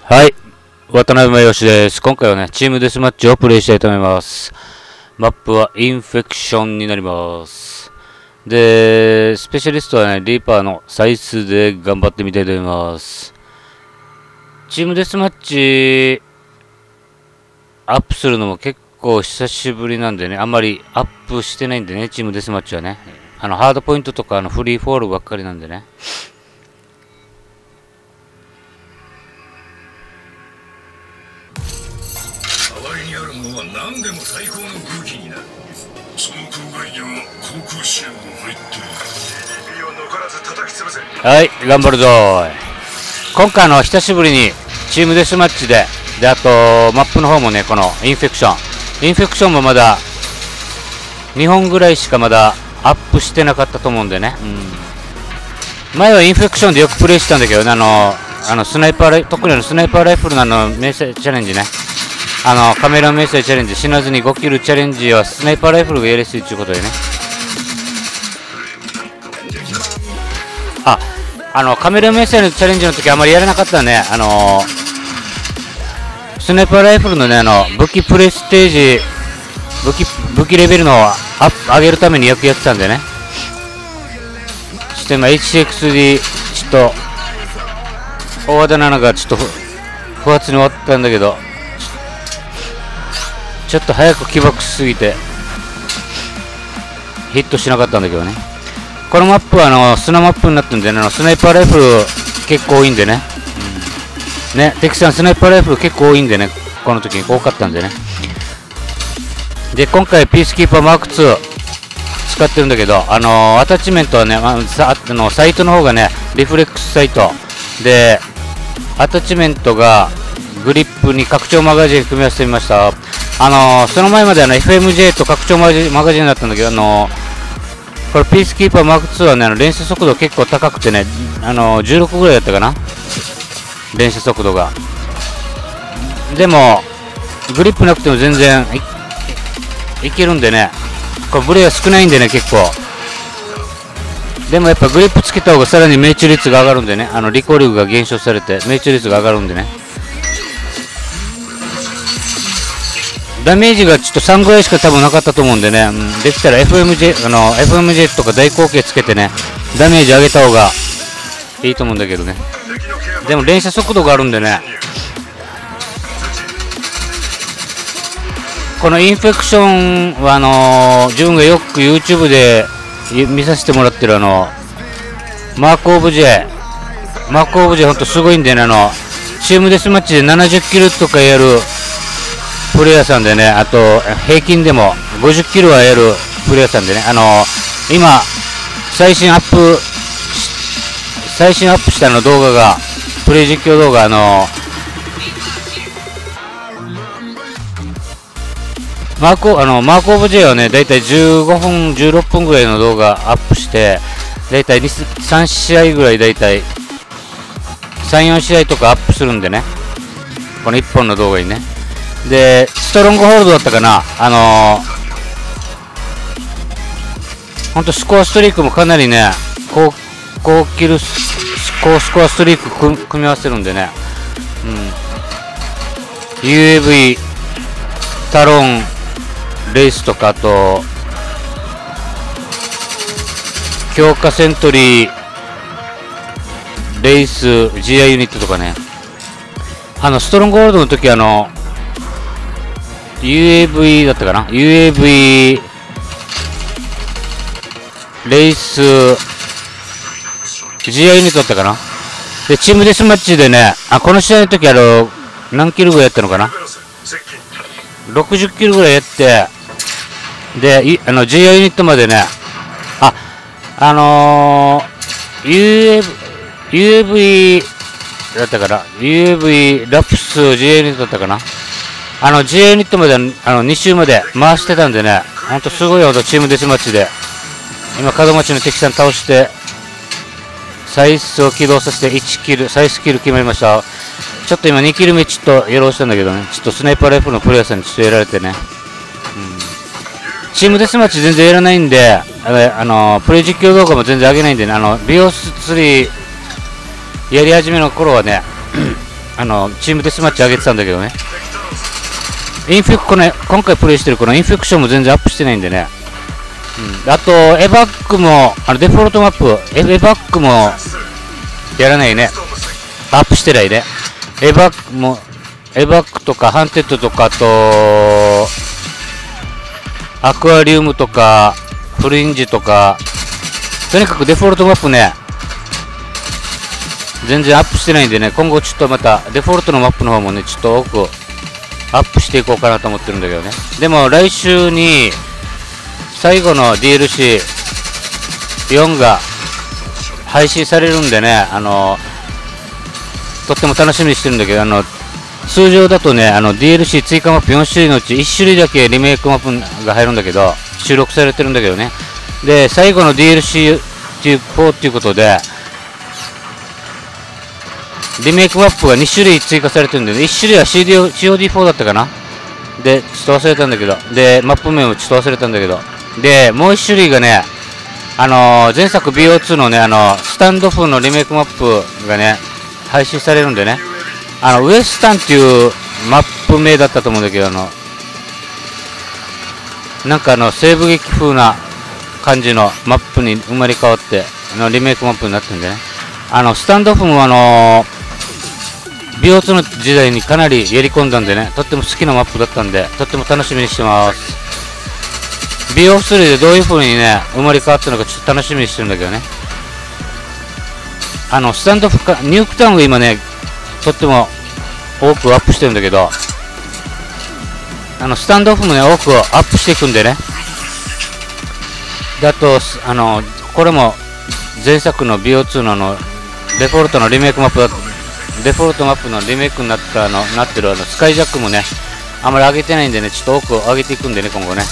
はい。渡辺真義です。今回はね、チームデスマッチをプレイしたいと思います。マップはインフェクションになります。で、スペシャリストはね、リーパーのサイスで頑張ってみたいと思います。チームデスマッチ、アップするのも結構久しぶりなんでね、あんまりアップしてないんでね、チームデスマッチはね。ハードポイントとかフリーフォールばっかりなんでね。 何でも最高の武器になる。その空外には航空支援も入っている。CDP を残らず叩き潰せ。 はい、頑張るぞーい。今回久しぶりにチームデスマッチで、あとマップの方もね、このインフェクションもまだ2本ぐらいしかまだアップしてなかったと思うんでね。前はインフェクションでよくプレイしてたんだけどね、スナイパー、特にスナイパーライフルの名声チャレンジね。カメラ名声チャレンジ、死なずに5キルチャレンジはスナイパーライフルがやりやすいということでね。カメラ名声のチャレンジの時あまりやらなかったね。スナイパーライフルのね、武器プレステージ、武器レベルの上げるためによくやってたんでね。そして今 HXD、ちょっと、大和田奈々がちょっと不発に終わったんだけど、ちょっと早く起爆しすぎてヒットしなかったんだけどね。このマップは砂マップになってるんでね、スナイパーライフル結構多いんでね。ね、敵さんスナイパーライフル結構多いんでね、この時に多かったんでね。で、今回ピースキーパーマーク2使ってるんだけど、アタッチメントはね、サイトの方がね、リフレックスサイトで、アタッチメントがグリップに拡張マガジン組み合わせてみました。その前までFMJ と拡張マガジンだったんだけど、これピースキーパーマーク2はね、連射速度結構高くてね、16ぐらいだったかな、連射速度が。でも、グリップなくても全然いけるんでね、これブレが少ないんでね、結構。でもやっぱグリップつけた方がさらに命中率が上がるんでね、リコールが減少されて命中率が上がるんでね。ダメージがちょっと3ぐらいしか多分なかったと思うんでね、できたら FMJ とか大口径つけてね、ダメージ上げた方がいいと思うんだけどね。でも連射速度があるんでね、このインフェクションは自分がよく YouTube で見させてもらってるマークオブジェほんとすごいんでね、チームデスマッチで70キルとかやるプレイヤーさんでね、あと平均でも50キルはやるプレイヤーさんでね、今最新アップした動画が、プレイ実況動画マークオブ J はね、だいたい15分16分ぐらいの動画アップして、だいたい3試合ぐらい、だいたい 3,4 試合とかアップするんでね、この1本の動画にね。で、ストロングホールドだったかな、ほんとスコアストリークもかなりね、高キルスコアストリーク組み合わせるんでね、UAV、タロン、レイスとか、あと、強化セントリー、レイス、GI ユニットとかね、ストロングホールドの時UAV だったかな、 UAV レイス GI ユニットだったかな。でチームデスマッチでね、この試合の時何キルぐらいやったのかな、60キルぐらいやって、でGI ユニットまでね、UAV だったかな、 UAV ラプス GI ユニットだったかな、GA ユニットまで2周まで回してたんでね、ほんとすごいほどチームデスマッチで、今、門町の敵さん倒して、サイスを起動させて1キル、サイスキル決まりました。ちょっと今2キル目ちょっとやろうしたんだけどね、ちょっとスナイパーライフルのプレイヤーさんにちょっとやられてね、チームデスマッチ全然やらないんで、プレイ実況動画も全然上げないんでね、ビオス3やり始めの頃はね、 チームデスマッチ上げてたんだけどね。今回プレイしてるこのインフェクションも全然アップしてないんでね。あと、エバックも、デフォルトマップ、エバックも、やらないね。アップしてないね。エバックとか、ハンテッドとか、あと、アクアリウムとか、フリンジとか、とにかくデフォルトマップね、全然アップしてないんでね、今後ちょっとまた、デフォルトのマップの方もね、ちょっと多く、アップしていこうかなと思ってるんだけどね。でも、来週に、最後の DLC4 が配信されるんでね、とっても楽しみにしてるんだけど、通常だとね、DLC 追加マップ4種類のうち1種類だけリメイクマップが入るんだけど、収録されてるんだけどね。で、最後の DLC4 っていうことで、リメイクマップが2種類追加されてるんで、ね、1種類は COD4 だったかな。で、ちょっと忘れたんだけど、で、マップ名もちょっと忘れたんだけど、で、もう1種類がね、前作 BO2 のね、スタンド風のリメイクマップがね、配信されるんでね、ウエスタンっていうマップ名だったと思うんだけど、なんか西部劇風な感じのマップに生まれ変わって、リメイクマップになってるんでね、スタンド風もBO2 の時代にかなりやり込んだんでね、とっても好きなマップだったんで、とっても楽しみにしてます。BO3 でどういう風にね、生まれ変わったのかちょっと楽しみにしてるんだけどね。スタンドオフか、ニュークタウンが今ね、とっても多くアップしてるんだけど、スタンドオフもね、多くアップしていくんでね。で、あと、これも前作の BO2 のデフォルトのリメイクマップだ、デフォルトマップのリメイクになってるスカイジャックもね、あまり上げてないんでね、ちょっと多く上げていくんでね、今後ね。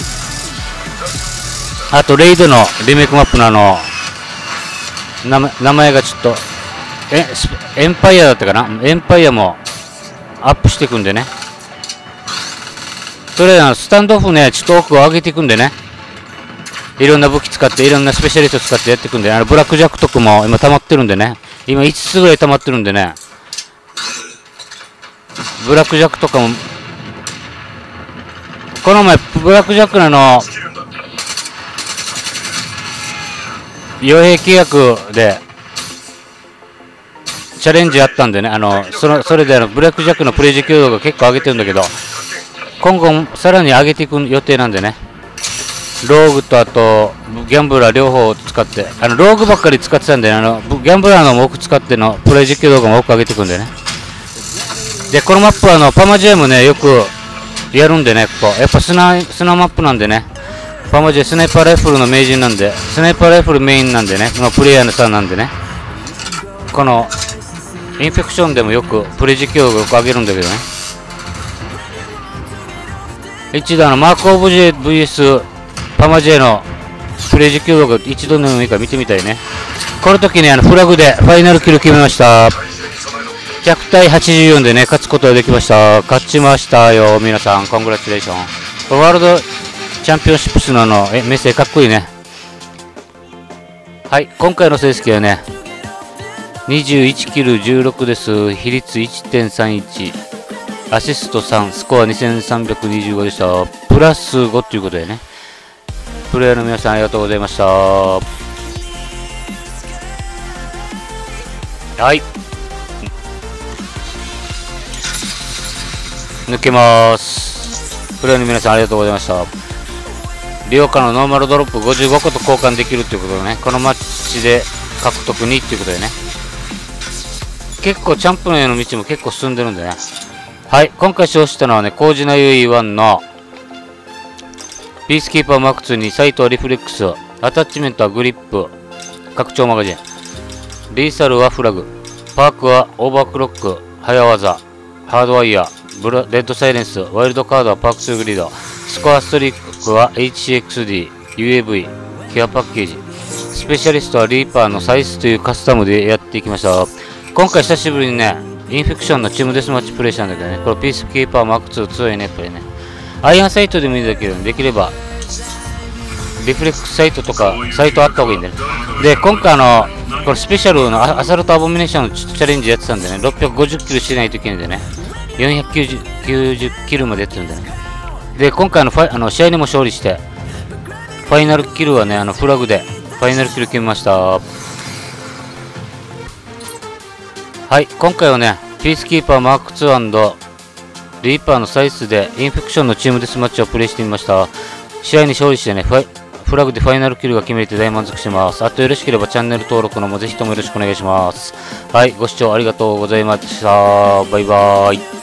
あと、レイドのリメイクマップの名前がちょっと、エンパイアだったかな、エンパイアもアップしていくんでね。それスタンドオフね、ちょっと多く上げていくんでね。いろんな武器使って、いろんなスペシャリスト使ってやっていくんで、ブラックジャックとかも今溜まってるんでね。今5つぐらい溜まってるんでね。ブラックジャックとかも、この前、ブラックジャックの傭兵契約で、チャレンジあったんでね、それでブラックジャックのプレイ時給度が結構上げてるんだけど、今後さらに上げていく予定なんでね。ローグとあと、ギャンブラー両方使って、ローグばっかり使ってたんで、ギャンブラーのも多く使ってのプレイ実況動画も多く上げていくんでね。で、このマップはパマジェもね、よくやるんでね、ここ。やっぱ砂マップなんでね。パマジェスナイパーライフルの名人なんで、スナイパーライフルメインなんでね、プレイヤーのさんなんでね。この、インフェクションでもよくプレイ実況動画よく上げるんだけどね。一度マークオブジェ VS パマジェのプレイ実況動画一度でもいいから見てみたいね。この時にフラグでファイナルキル決めました。100対84でね、勝つことができました。勝ちましたよ、皆さん。コングラチュレーション。ワールドチャンピオンシップスのメッセージかっこいいね。はい、今回の成績はね、21キル16です。比率 1.31。アシスト3、スコア2325でした。プラス5ということでね。プレイヤーの皆さんありがとうございました。はい。抜けます。プレイヤーの皆さんありがとうございました。リオカのノーマルドロップ55個と交換できるということでね。このマッチで獲得2ということでね。結構チャンプへの道も結構進んでるんでね。はい、今回使用したのはね、コージナ UE1 のピースキーパーマーク2にサイトリフレックス、アタッチメントはグリップ、拡張マガジン、リーサルはフラグ、パークはオーバークロック、早技、ハードワイヤー、レッドサイレンス、ワイルドカードはパーク2グリード、スコアストリックは HCXD、UAV、ケアパッケージ、スペシャリストはリーパーのサイスというカスタムでやっていきました。今回久しぶりにね、インフェクションのチームデスマッチプレイしたんだけどね、これピースキーパーマーク2強いね、やっぱりね。アイアンサイトでもいいんだけど、できればリフレックスサイトとか、サイトあった方がいいんでね。で、今回これスペシャルのアサルトアボミネーションのチャレンジやってたんでね、650キルしないといけないんでね、490キルまでやってるんでね。で、今回の試合にも勝利して、ファイナルキルはね、フラグで、ファイナルキル決めました。はい、今回はね、ピースキーパーマーク2&リーパーのサイスでインフェクションのチームデスマッチをプレイしてみました。試合に勝利してね、フラグでファイナルキルが決めれて大満足してます。あとよろしければチャンネル登録のもぜひともよろしくお願いします。はい、ご視聴ありがとうございました。バイバーイ。